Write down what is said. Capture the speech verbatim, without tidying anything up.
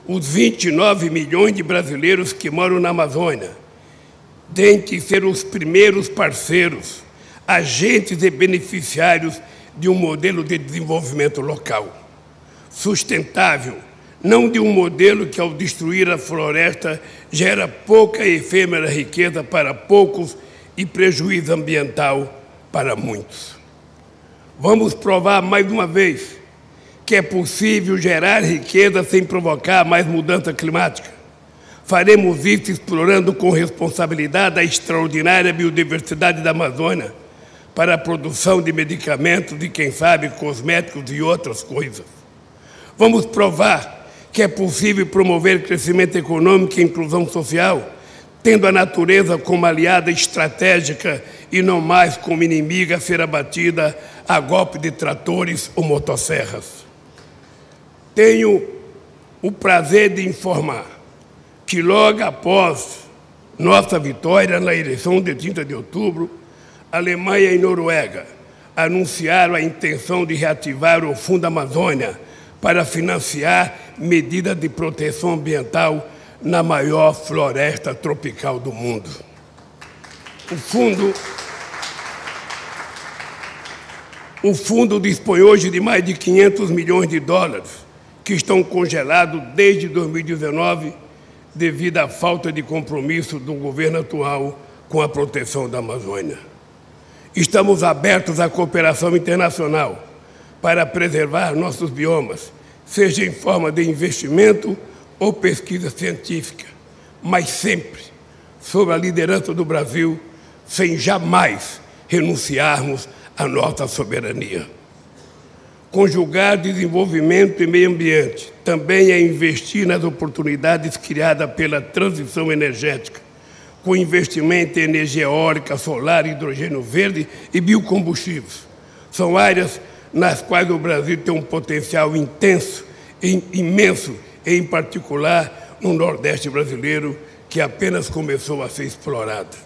os vinte e nove milhões de brasileiros que moram na Amazônia têm que ser os primeiros parceiros, agentes e beneficiários de um modelo de desenvolvimento local, sustentável, não de um modelo que, ao destruir a floresta, gera pouca e efêmera riqueza para poucos e prejuízo ambiental para muitos. Vamos provar mais uma vez que é possível gerar riqueza sem provocar mais mudança climática. Faremos isso explorando com responsabilidade a extraordinária biodiversidade da Amazônia para a produção de medicamentos e, quem sabe, cosméticos e outras coisas. Vamos provar que é possível promover crescimento econômico e inclusão social, tendo a natureza como aliada estratégica e não mais como inimiga a ser abatida a golpe de tratores ou motosserras. Tenho o prazer de informar que logo após nossa vitória na eleição de trinta de outubro, Alemanha e Noruega anunciaram a intenção de reativar o Fundo Amazônia para financiar medidas de proteção ambiental na maior floresta tropical do mundo. O fundo, o fundo dispõe hoje de mais de quinhentos milhões de dólares, que estão congelados desde dois mil e dezenove, devido à falta de compromisso do governo atual com a proteção da Amazônia. Estamos abertos à cooperação internacional para preservar nossos biomas, seja em forma de investimento ou pesquisa científica, mas sempre sob a liderança do Brasil, sem jamais renunciarmos à nossa soberania. Conjugar desenvolvimento e meio ambiente também é investir nas oportunidades criadas pela transição energética, com investimento em energia eólica, solar, hidrogênio verde e biocombustíveis. São áreas nas quais o Brasil tem um potencial intenso, imenso, em particular no Nordeste brasileiro, que apenas começou a ser explorado.